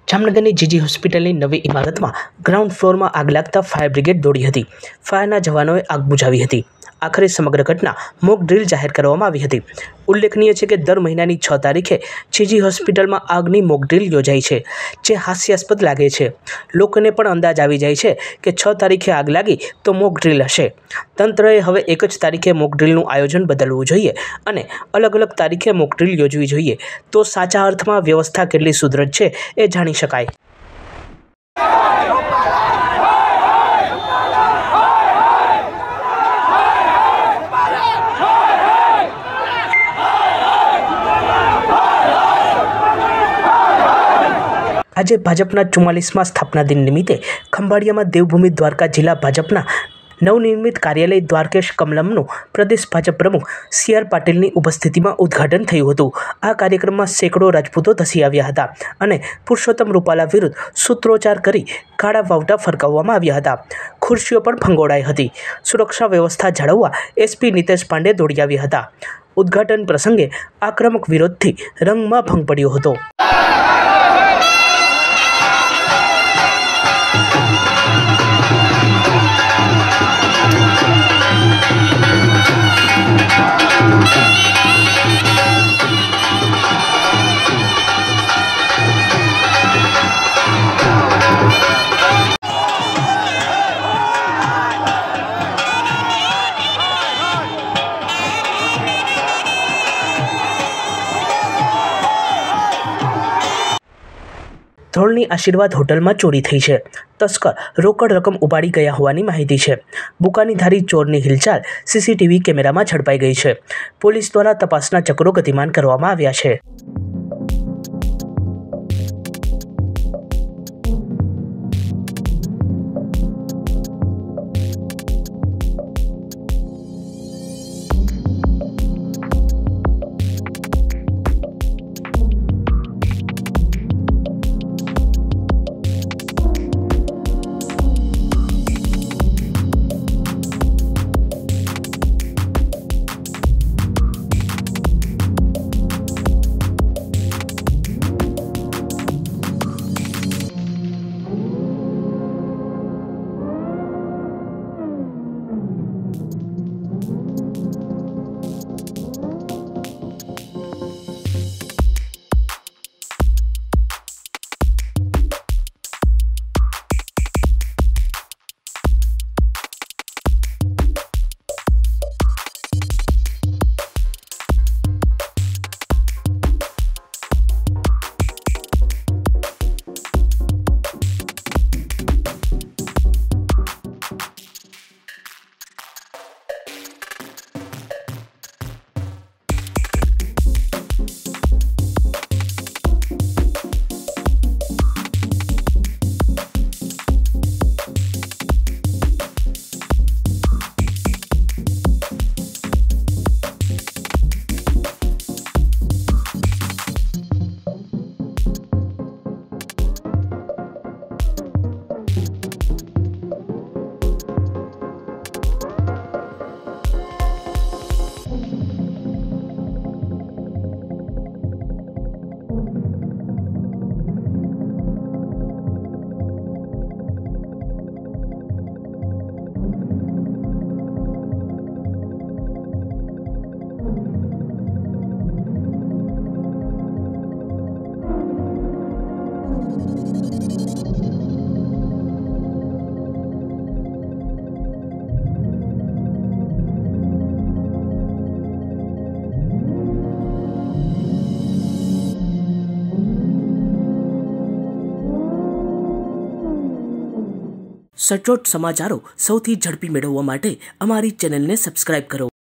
જામનગરની જીજી હોસ્પિટલની નવી ઇમારતમાં ગ્રાઉન્ડ ફ્લોરમાં આગ લાગતા ફાયર બ્રિગેડ દોડી હતી। ફાયરના જવાનોએ આગ બુઝાવી હતી। આખરે સમગ્ર ઘટના મોક ડ્રીલ જાહેર કરવામાં આવી હતી। ઉલ્લેખનીય છે કે દર મહિનાની 6 તારીખે જીજી હોસ્પિટલમાં આગની મોક ડ્રીલ યોજાય છે, જે હાસ્યાસ્પદ લાગે છે। લોકોને પણ અંદાજ આવી જાય છે કે 6 તારીખે આગ લાગી તો મોક ડ્રીલ હશે। તંત્રએ હવે એક જ તારીખે મોક ડ્રીલનું આયોજન બદલવું જોઈએ અને અલગ અલગ તારીખે મોક ડ્રીલ યોજવી જોઈએ, તો સાચા અર્થમાં વ્યવસ્થા કેટલી સુદૃઢ છે એ જાણી શકાય। આજે ભાજપના 44મા સ્થાપના દિન નિમિત્તે ખંભાળિયામાં દેવભૂમિ દ્વારકા જિલ્લા ભાજપના નવનિર્મિત કાર્યાલય દ્વારકેશ કમલમનું પ્રદેશ ભાજપ પ્રમુખ સી.આર. પાટીલની ઉપસ્થિતિમાં ઉદ્ઘાટન થયું હતું। આ કાર્યક્રમમાં સેંકડો રાજપૂતો ધસી આવ્યા હતા અને પુરુષોત્તમ રૂપાલા વિરુદ્ધ સૂત્રોચ્ચાર કરી કાળા વાવટા ફરકાવવામાં આવ્યા હતા। ખુરશીઓ પણ ફંગોળાઈ હતી। સુરક્ષા વ્યવસ્થા જાળવવા એસપી નિતેશ પાંડે દોડી આવ્યા હતા। ઉદ્ઘાટન પ્રસંગે આક્રમક વિરોધથી રંગમાં ભંગ પડ્યો હતો। ધ્રોળની આશીર્વાદ હોટલમાં ચોરી થઈ છે। તસ્કર રોકડ રકમ ઉપાડી ગયા હોવાની માહિતી છે। બુકાનીધારી ચોરની હિલચાલ સીસીટીવી કેમેરામાં ઝડપાઈ ગઈ છે। પોલીસ દ્વારા તપાસના ચક્રો ગતિમાન કરવામાં આવ્યા છે। સચોટ સમાચારો સૌથી ઝડપી મેળવવા માટે અમારી ચેનલને સબસ્ક્રાઇબ કરો।